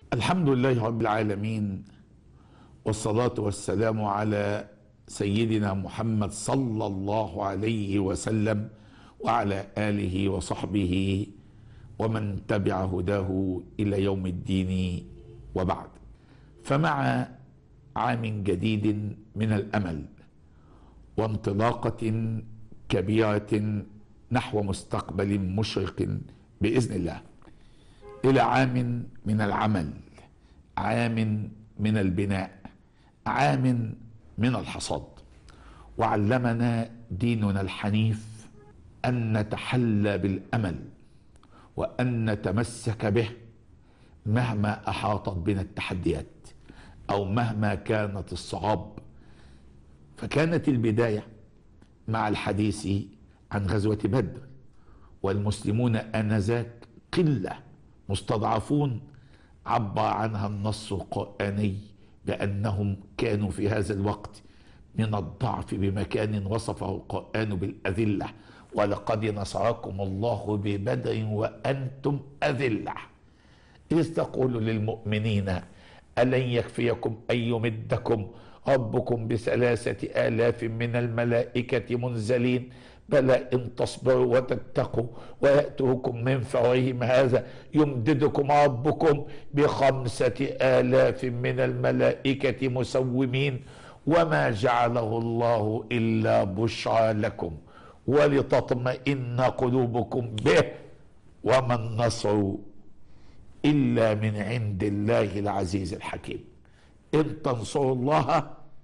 الحمد لله رب العالمين، والصلاة والسلام على سيدنا محمد صلى الله عليه وسلم وعلى آله وصحبه ومن تبع هداه إلى يوم الدين. وبعد، فمع عام جديد من الأمل وانطلاقة كبيرة نحو مستقبل مشرق بإذن الله، إلى عام من العمل، عام من البناء، عام من الحصاد. وعلمنا ديننا الحنيف أن نتحلى بالأمل وأن نتمسك به مهما أحاطت بنا التحديات أو مهما كانت الصعاب. فكانت البداية مع الحديث عن غزوة بدر، والمسلمون آنذاك قلة مستضعفون، عبر عنها النص القرآني بأنهم كانوا في هذا الوقت من الضعف بمكان وصفه القرآن بالأذلة: ولقد نصركم الله ببدر وأنتم أذلة إذ تقول للمؤمنين ألن يكفيكم أن يمدكم ربكم ب3,000 من الملائكة منزلين بلى إن تصبروا وتتقوا ويأتوكم من فورهم هذا يمددكم ربكم ب5,000 من الملائكة مسومين وما جعله الله إلا بشرى لكم ولتطمئن قلوبكم به وما النصر إلا من عند الله العزيز الحكيم. إن تنصروا الله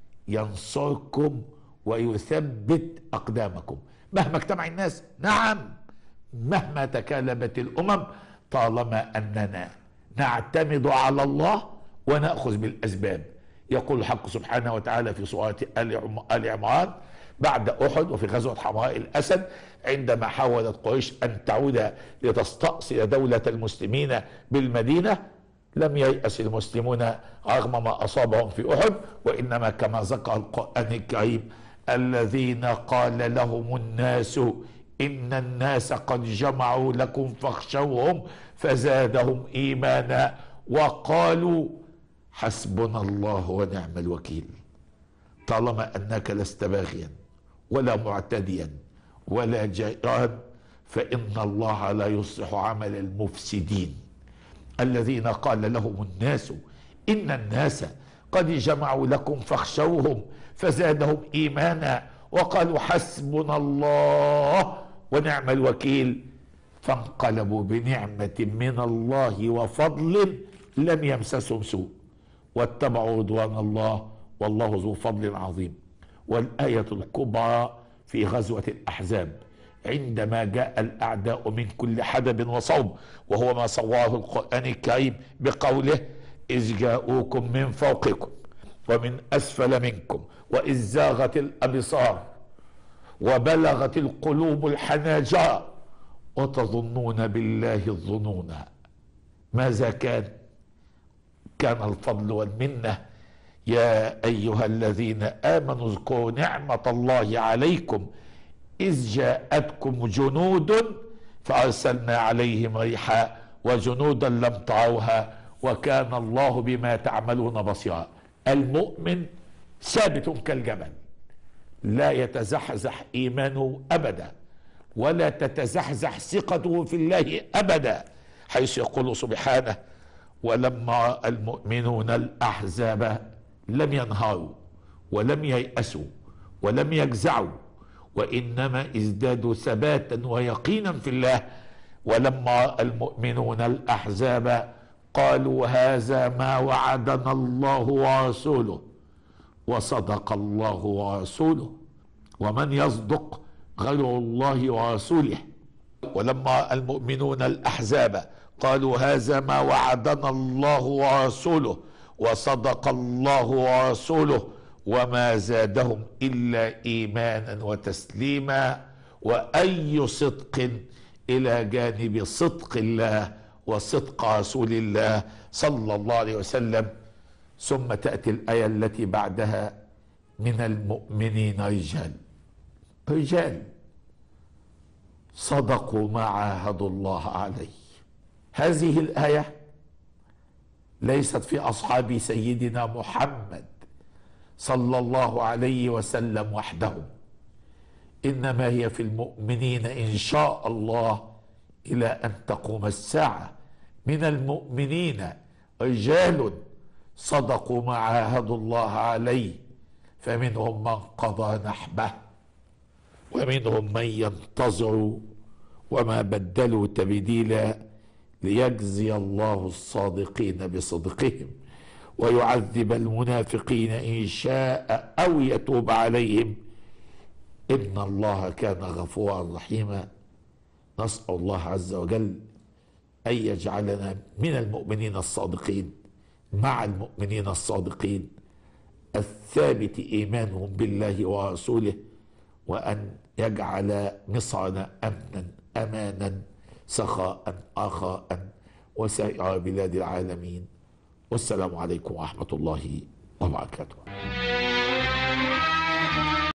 ينصركم ويثبت أقدامكم مهما اجتمع الناس، نعم، مهما تكالبت الأمم، طالما أننا نعتمد على الله ونأخذ بالأسباب. يقول الحق سبحانه وتعالى في سورة آل عمران بعد أحد وفي غزوة حمراء الأسد، عندما حاولت قريش أن تعود لتستأصل دولة المسلمين بالمدينة: لم ييأس المسلمون رغم ما أصابهم في أحد، وإنما كما ذكر القرآن الكريم: الذين قال لهم الناس إن الناس قد جمعوا لكم فاخشوهم فزادهم إيمانا وقالوا حسبنا الله ونعم الوكيل. طالما أنك لست باغيا ولا معتديا ولا جائرا فإن الله لا يصلح عمل المفسدين. الذين قال لهم الناس إن الناس قد جمعوا لكم فاخشوهم فزادهم إيمانا وقالوا حسبنا الله ونعم الوكيل، فانقلبوا بنعمة من الله وفضل لم يمسسهم سوء واتبعوا رضوان الله والله ذو فضل عظيم. والآية الكبرى في غزوة الأحزاب عندما جاء الأعداء من كل حدب وصوب، وهو ما صوره القرآن الكريم بقوله: إذ جاءوكم من فوقكم ومن أسفل منكم وإذ زاغت الأبصار وبلغت القلوب الحناجر وتظنون بالله الظنون. ماذا كان الفضل والمنة: يا أيها الذين آمنوا اذكروا نعمة الله عليكم إذ جاءتكم جنود فأرسلنا عليهم ريحا وجنودا لم تروها وكان الله بما تعملون بصيرا. المؤمن ثابت كالجبل، لا يتزحزح إيمانه أبدا ولا تتزحزح ثقته في الله أبدا، حيث يقول سبحانه: ولما المؤمنون الأحزاب لم ينهاروا ولم ييأسوا ولم يجزعوا وإنما ازدادوا ثباتا ويقينا في الله. ولما المؤمنون الأحزاب قالوا هذا ما وعدنا الله ورسوله وصدق الله ورسوله ومن يصدق غير الله ورسوله. ولما المؤمنون الأحزاب قالوا هذا ما وعدنا الله ورسوله وصدق الله ورسوله وما زادهم إلا إيمانا وتسليما. وأي صدق إلى جانب صدق الله وصدق رسول الله صلى الله عليه وسلم. ثم تأتي الآية التي بعدها: من المؤمنين رجال صدقوا ما عاهدوا الله عليه. هذه الآية ليست في أصحاب سيدنا محمد صلى الله عليه وسلم وحدهم، إنما هي في المؤمنين إن شاء الله إلى أن تقوم الساعة. من المؤمنين رجال صدقوا ما عاهدوا الله عليه، فمنهم من قضى نحبه ومنهم من ينتظر وما بدلوا تبديلا، ليجزي الله الصادقين بصدقهم ويعذب المنافقين إن شاء أو يتوب عليهم، إن الله كان غفورا رحيما. نسأل الله عز وجل أن يجعلنا من المؤمنين الصادقين مع المؤمنين الصادقين الثابت إيمانهم بالله ورسوله، وأن يجعل مصرنا أمنا أمانا سخاء رخاء وسائر بلاد العالمين. والسلام عليكم ورحمة الله وبركاته.